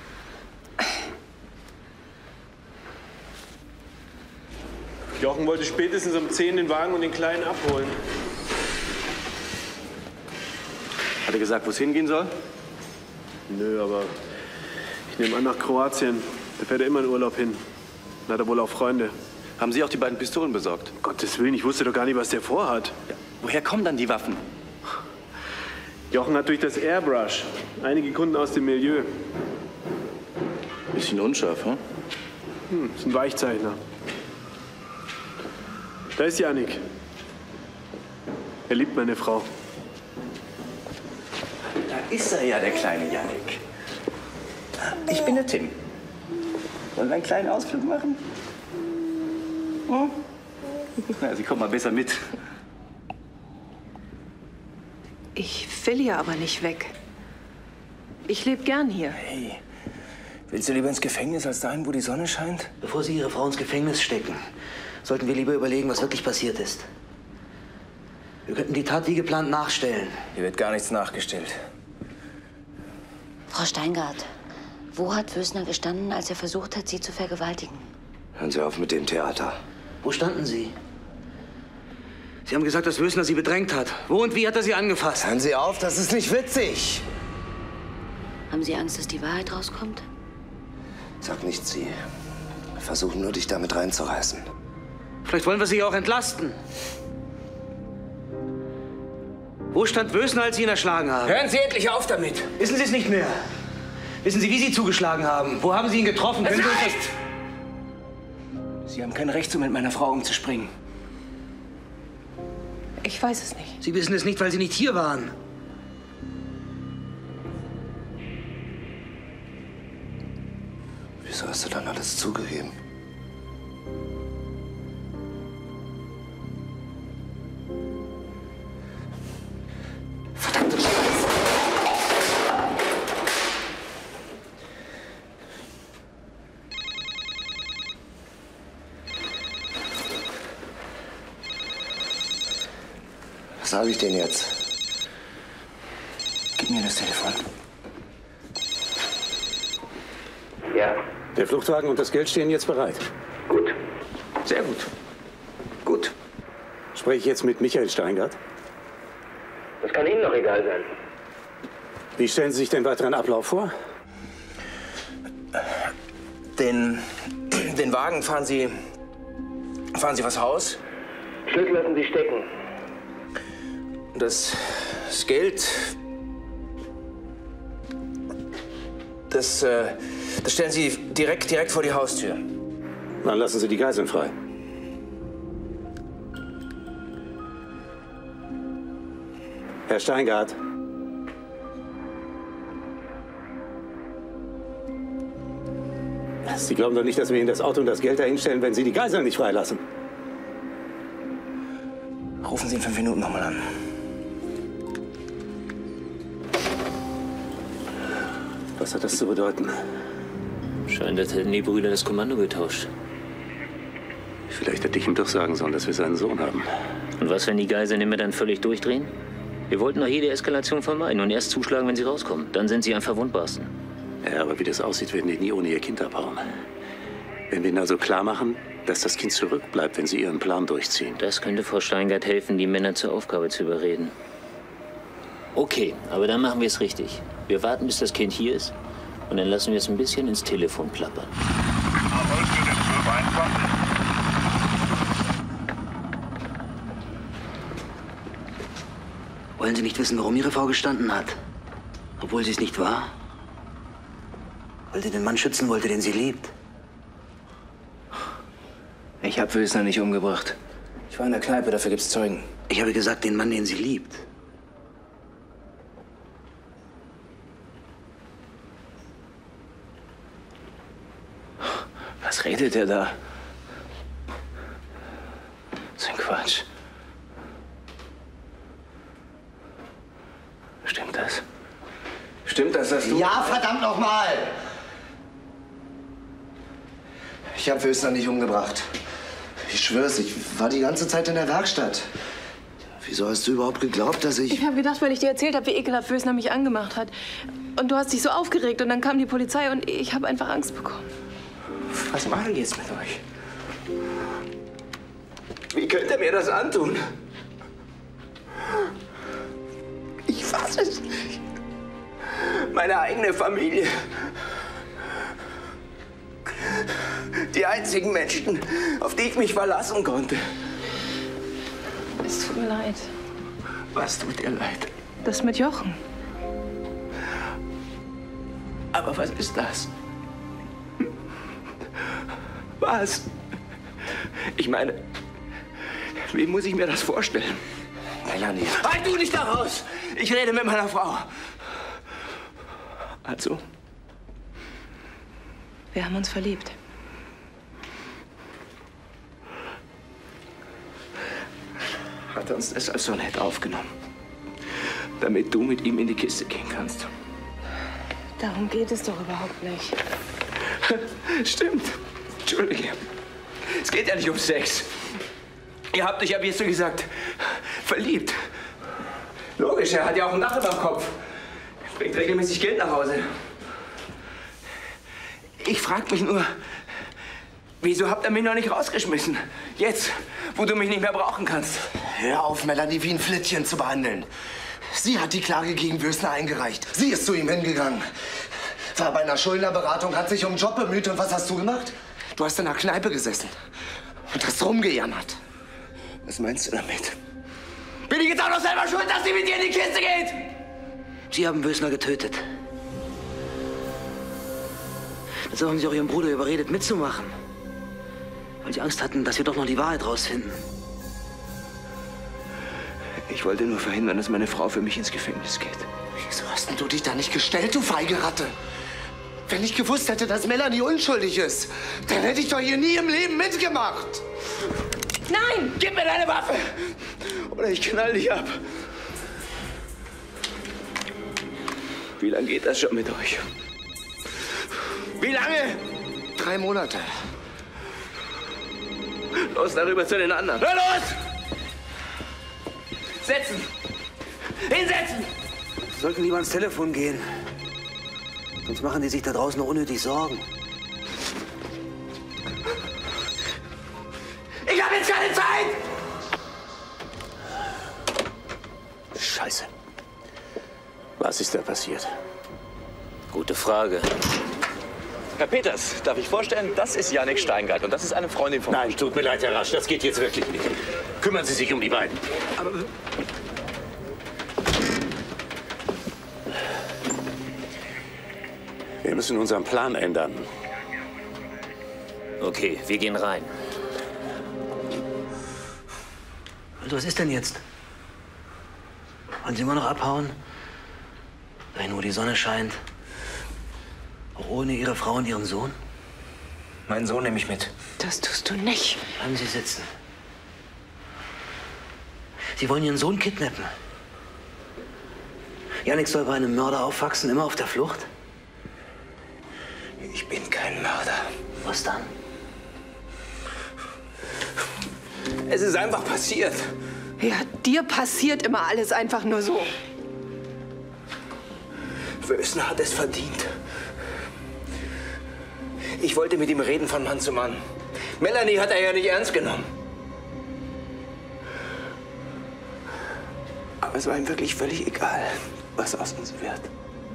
Jochen wollte spätestens um 10 den Wagen und den Kleinen abholen. Hat er gesagt, wo es hingehen soll? Nö, aber ich nehme an nach Kroatien. Da fährt er immer in Urlaub hin. Da hat er wohl auch Freunde. Haben Sie auch die beiden Pistolen besorgt? Um Gottes Willen, ich wusste doch gar nicht, was der vorhat. Ja, woher kommen dann die Waffen? Jochen hat durch das Airbrush einige Kunden aus dem Milieu. Bisschen unscharf, hm? Ist ein Weichzeichner. Da ist Yannick. Er liebt meine Frau. Da ist er ja, der kleine Yannick. Ich bin der Tim. Wollen wir einen kleinen Ausflug machen? Hm? Na, Sie kommen mal besser mit. Ich will hier aber nicht weg. Ich lebe gern hier. Hey, willst du lieber ins Gefängnis als dahin, wo die Sonne scheint? Bevor Sie Ihre Frau ins Gefängnis stecken, sollten wir lieber überlegen, was wirklich passiert ist. Wir könnten die Tat wie geplant nachstellen. Hier wird gar nichts nachgestellt. Frau Steingart, wo hat Wösner gestanden, als er versucht hat, Sie zu vergewaltigen? Hören Sie auf mit dem Theater. Wo standen Sie? Sie haben gesagt, dass Wösner Sie bedrängt hat. Wo und wie hat er Sie angefasst? Hören Sie auf, das ist nicht witzig. Haben Sie Angst, dass die Wahrheit rauskommt? Sag nicht Sie. Wir versuchen nur, dich damit reinzureißen. Vielleicht wollen wir Sie auch entlasten. Wo stand Wösner, als Sie ihn erschlagen haben? Hören Sie endlich auf damit! Wissen Sie es nicht mehr? Wissen Sie, wie Sie zugeschlagen haben? Wo haben Sie ihn getroffen? Es reicht! Sie haben kein Recht, so mit meiner Frau umzuspringen. Ich weiß es nicht. Sie wissen es nicht, weil Sie nicht hier waren. Wieso hast du dann alles zugegeben? Verdammte Scheiße! Was sage ich denn jetzt? Gib mir das Telefon. Ja. Der Fluchtwagen und das Geld stehen jetzt bereit. Gut. Sehr gut. Gut. Spreche ich jetzt mit Michael Steingart? Das kann Ihnen noch egal sein. Wie stellen Sie sich den weiteren Ablauf vor? Den Wagen fahren Sie vors Haus. Schlüssel lassen Sie stecken. Das Geld, das stellen Sie direkt vor die Haustür. Dann lassen Sie die Geiseln frei. Herr Steingart. Sie glauben doch nicht, dass wir Ihnen das Auto und das Geld dahinstellen, wenn Sie die Geiseln nicht freilassen. Rufen Sie in 5 Minuten nochmal an. Was hat das zu bedeuten? Scheint, als hätten die Brüder das Kommando getauscht. Vielleicht hätte ich ihm doch sagen sollen, dass wir seinen Sohn haben. Und was, wenn die Geiseln immer dann völlig durchdrehen? Wir wollten doch jede Eskalation vermeiden und erst zuschlagen, wenn sie rauskommen. Dann sind sie am verwundbarsten. Ja, aber wie das aussieht, werden die nie ohne ihr Kind abhauen. Wenn wir ihnen also klar machen, dass das Kind zurückbleibt, wenn sie ihren Plan durchziehen. Das könnte Frau Steingart helfen, die Männer zur Aufgabe zu überreden. Okay, aber dann machen wir es richtig. Wir warten, bis das Kind hier ist und dann lassen wir es ein bisschen ins Telefon plappern. Wollen Sie nicht wissen, warum Ihre Frau gestanden hat? Obwohl sie es nicht war? Weil sie den Mann schützen wollte, den sie liebt. Ich habe Wösner nicht umgebracht. Ich war in der Kneipe, dafür gibt's Zeugen. Ich habe gesagt, den Mann, den sie liebt. Was redet der da? So ein Quatsch. Stimmt das? Stimmt das, dass du... Ja, verdammt nochmal! Ich habe Wösner nicht umgebracht. Ich schwör's, ich war die ganze Zeit in der Werkstatt. Wieso hast du überhaupt geglaubt, dass ich... Ich habe gedacht, weil ich dir erzählt habe, wie ekelhaft Wösner mich angemacht hat. Und du hast dich so aufgeregt und dann kam die Polizei und ich habe einfach Angst bekommen. Was machen die jetzt mit euch? Wie könnt ihr mir das antun? Ich fasse es nicht. Meine eigene Familie. Die einzigen Menschen, auf die ich mich verlassen konnte. Es tut mir leid. Was tut dir leid? Das mit Jochen. Aber was ist das? Was? Ich meine, wie muss ich mir das vorstellen? Melanie. Halt du nicht da raus! Ich rede mit meiner Frau. Also? Wir haben uns verliebt. Hat er uns deshalb so nett aufgenommen, damit du mit ihm in die Kiste gehen kannst. Darum geht es doch überhaupt nicht. Stimmt. Entschuldige. Es geht ja nicht um Sex. Ihr habt euch ja, wie hast du gesagt, verliebt. Logisch, er hat ja auch ein Dach über dem Kopf. Bringt regelmäßig Geld nach Hause. Ich frag mich nur, wieso habt ihr mich noch nicht rausgeschmissen? Jetzt, wo du mich nicht mehr brauchen kannst. Hör auf, Melanie wie ein Flittchen zu behandeln. Sie hat die Klage gegen Wösner eingereicht. Sie ist zu ihm hingegangen. War bei einer Schuldnerberatung, hat sich um einen Job bemüht. Und was hast du gemacht? Du hast in einer Kneipe gesessen und hast rumgejammert. Was meinst du damit? Bin ich jetzt auch noch selber schuld, dass sie mit dir in die Kiste geht? Sie haben Wösner getötet. Deshalb haben Sie auch Ihren Bruder überredet, mitzumachen. Weil Sie Angst hatten, dass wir doch noch die Wahrheit rausfinden. Ich wollte nur verhindern, dass meine Frau für mich ins Gefängnis geht. Wieso hast denn du dich da nicht gestellt, du feige Ratte? Wenn ich gewusst hätte, dass Melanie unschuldig ist, dann hätte ich doch hier nie im Leben mitgemacht. Nein! Gib mir deine Waffe! Oder ich knall dich ab. Wie lange geht das schon mit euch? Wie lange? 3 Monate. Los, darüber zu den anderen. Hör los! Setzen! Hinsetzen! Sie sollten lieber ans Telefon gehen. Sonst machen die sich da draußen noch unnötig Sorgen. Ich habe jetzt keine Zeit! Scheiße. Was ist da passiert? Gute Frage. Herr Peters, darf ich vorstellen, das ist Jannik Steingart und das ist eine Freundin von... Nein, tut mir leid, Herr Rasch, das geht jetzt wirklich nicht. Kümmern Sie sich um die beiden. Aber... Wir müssen unseren Plan ändern. Okay, wir gehen rein. Und was ist denn jetzt? Wollen Sie immer noch abhauen? Dahin, wo die Sonne scheint? Auch ohne Ihre Frau und Ihren Sohn? Meinen Sohn nehme ich mit. Das tust du nicht. Bleiben Sie sitzen. Sie wollen Ihren Sohn kidnappen. Jannik soll bei einem Mörder aufwachsen, immer auf der Flucht? Ich bin kein Mörder. Was dann? Es ist einfach passiert. Ja, dir passiert immer alles einfach nur so. Wösner hat es verdient. Ich wollte mit ihm reden von Mann zu Mann. Melanie hat er ja nicht ernst genommen. Aber es war ihm wirklich völlig egal, was aus uns wird.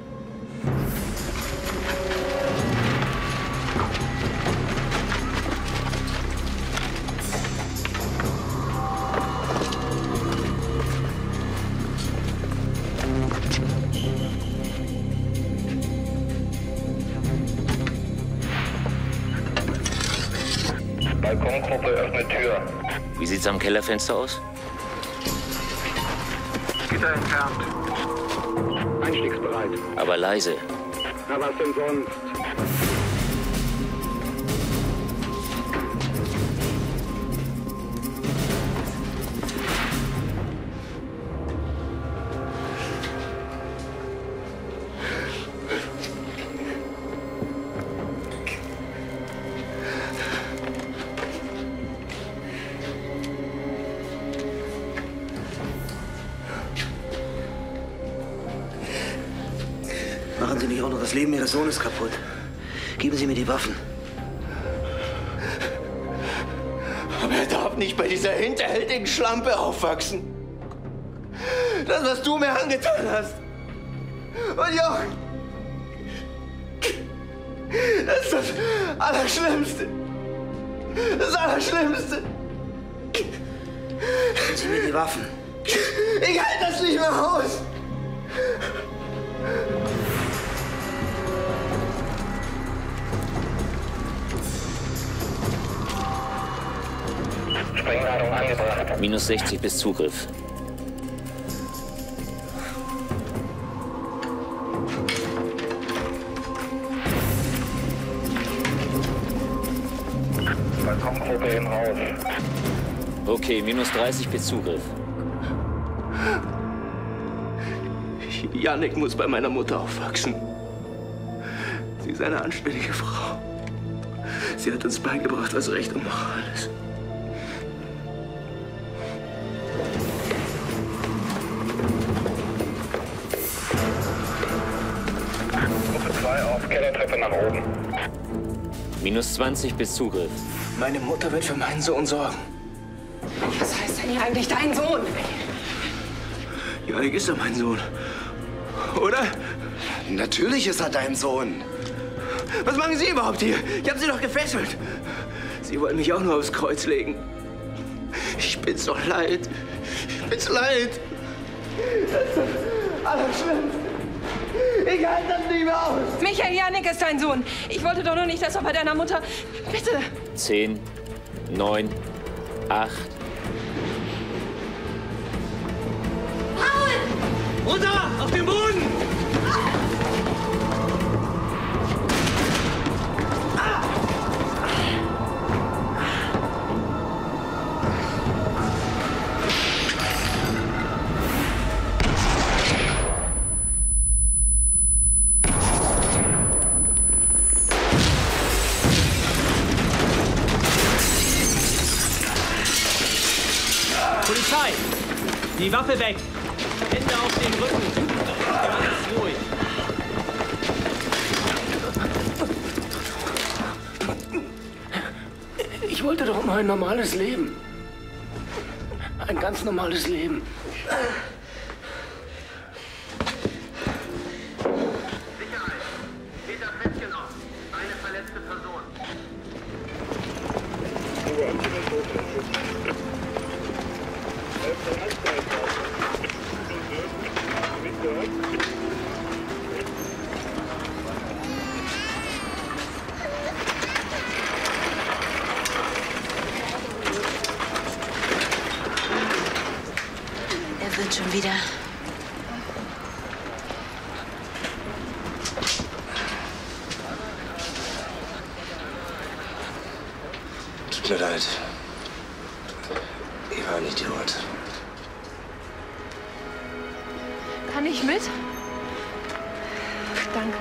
Balkongruppe öffnet Tür. Wie sieht's am Kellerfenster aus? Gitter entfernt. Einstiegsbereit. Aber leise. Na, was denn sonst? Machen Sie nicht auch noch das Leben Ihres Sohnes kaputt. Geben Sie mir die Waffen. Aber er darf nicht bei dieser hinterhältigen Schlampe aufwachsen. Das, was du mir angetan hast. Und Jochen, das ist das Allerschlimmste. Das Allerschlimmste. Geben Sie mir die Waffen. Ich halte das nicht mehr aus. Sprengladung angebracht. Minus 60 bis Zugriff. Balkongruppe im Haus. Okay, minus 30 bis Zugriff. Janek muss bei meiner Mutter aufwachsen. Sie ist eine anständige Frau. Sie hat uns beigebracht, was Recht und Moral ist. Gruppe 2 auf Kellertreppe nach oben. Minus 20 bis Zugriff. Meine Mutter wird für meinen Sohn sorgen. Was heißt denn hier eigentlich dein Sohn? Janek ist doch mein Sohn. Oder? Natürlich ist er dein Sohn. Was machen Sie überhaupt hier? Ich habe Sie doch gefesselt. Sie wollen mich auch nur aufs Kreuz legen. Ich bin so leid. Ich bin so leid. Das ist das Allerschlimmste. Ich halte das nicht mehr aus. Michael, Janek ist dein Sohn. Ich wollte doch nur nicht, dass er bei deiner Mutter... Bitte. 10, 9, 8. Paul! Runter! Auf den Boden! Polizei! Die Waffe weg! Hände auf den Rücken! Ganz ruhig! Ich wollte doch mal ein normales Leben. Ein ganz normales Leben. Er wird schon wieder. Tut mir leid. Ich war ein Idiot. Kann ich mit? Danke.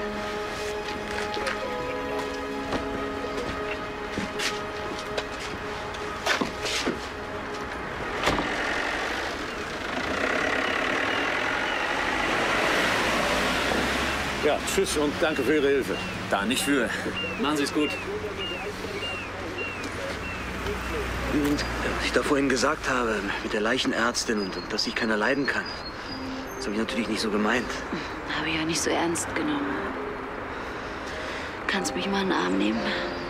Ja, tschüss und danke für Ihre Hilfe. Da nicht für. Machen Sie es gut. Und was ich da vorhin gesagt habe mit der Leichenärztin und dass ich keiner leiden kann. Das habe ich natürlich nicht so gemeint. Habe ich ja nicht so ernst genommen. Kannst mich mal in den Arm nehmen?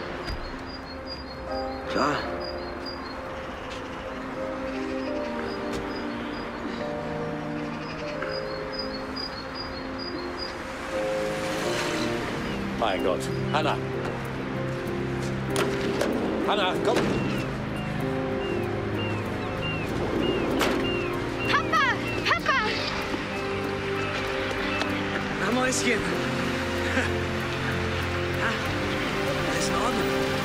Klar. Mein Gott. Hanna. Hanna, komm. Papa! Papa! Na, Mäuschen. Ja, alles in Ordnung.